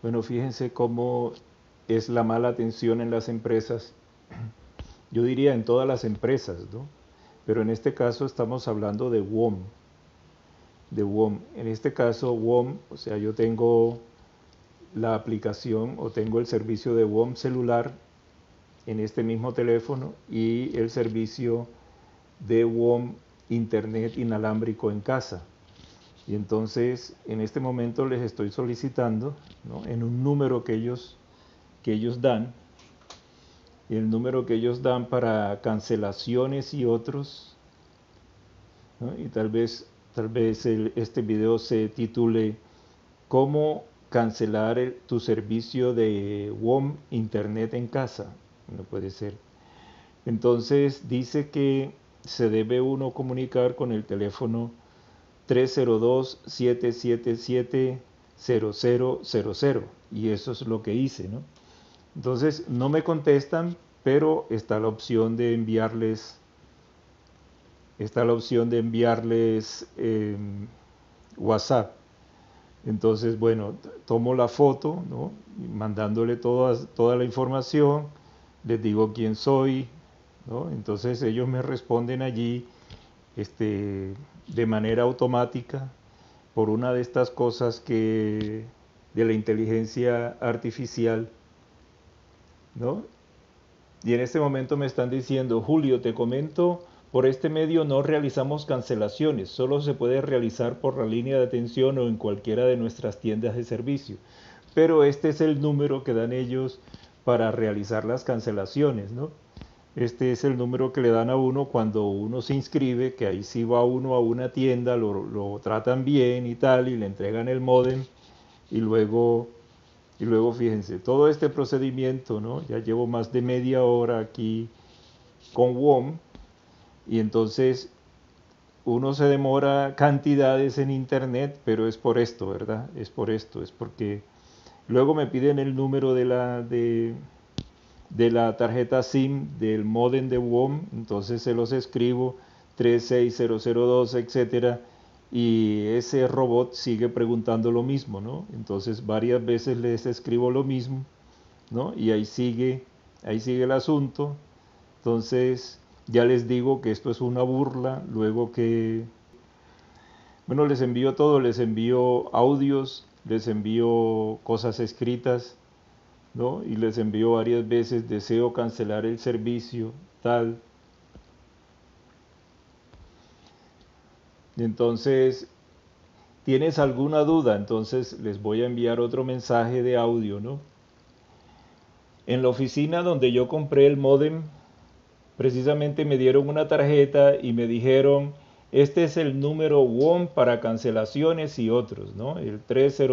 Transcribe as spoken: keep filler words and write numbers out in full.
Bueno, fíjense cómo es la mala atención en las empresas. Yo diría en todas las empresas, ¿no? Pero en este caso estamos hablando de W O M. De W O M. En este caso, W O M, o sea, yo tengo la aplicación o tengo el servicio de W O M celular en este mismo teléfono y el servicio de W O M internet inalámbrico en casa. Y entonces en este momento les estoy solicitando, ¿no?, en un número que ellos, que ellos dan, y el número que ellos dan para cancelaciones y otros, ¿no? Y tal vez, tal vez el, este video se titule ¿Cómo cancelar el, tu servicio de W O M internet en casa? No puede ser. Entonces dice que se debe uno comunicar con el teléfono tres cero dos, siete siete siete, cero cero cero cero, y eso es lo que hice, ¿no? Entonces no me contestan, pero está la opción de enviarles está la opción de enviarles eh, WhatsApp. Entonces, bueno, tomo la foto, ¿no?, mandándole toda, toda la información, les digo quién soy, ¿no? Entonces ellos me responden allí este, de manera automática por una de estas cosas que de la inteligencia artificial, ¿no? Y en este momento me están diciendo: Julio, te comento, por este medio no realizamos cancelaciones, solo se puede realizar por la línea de atención o en cualquiera de nuestras tiendas de servicio. Pero este es el número que dan ellos para realizar las cancelaciones, ¿no? Este es el número que le dan a uno cuando uno se inscribe, que ahí sí va uno a una tienda, lo, lo tratan bien y tal, y le entregan el módem, y luego, y luego fíjense, todo este procedimiento, ¿no? Ya llevo más de media hora aquí con W O M, y entonces uno se demora cantidades en internet, pero es por esto, ¿verdad? Es por esto, es porque luego me piden el número de la, de, de la tarjeta SIM del modem de W O M, entonces se los escribo tres seis cero cero dos, etcétera, y ese robot sigue preguntando lo mismo, ¿no? Entonces varias veces les escribo lo mismo, ¿no? Y ahí sigue, ahí sigue el asunto. Entonces ya les digo que esto es una burla, luego que, bueno, les envío todo, les envío audios, les envío cosas escritas, ¿no? Y les envío varias veces: deseo cancelar el servicio, tal. Entonces, ¿tienes alguna duda? Entonces les voy a enviar otro mensaje de audio, ¿no? En la oficina donde yo compré el módem, precisamente me dieron una tarjeta y me dijeron: este es el número W O M para cancelaciones y otros, ¿no? El tres cero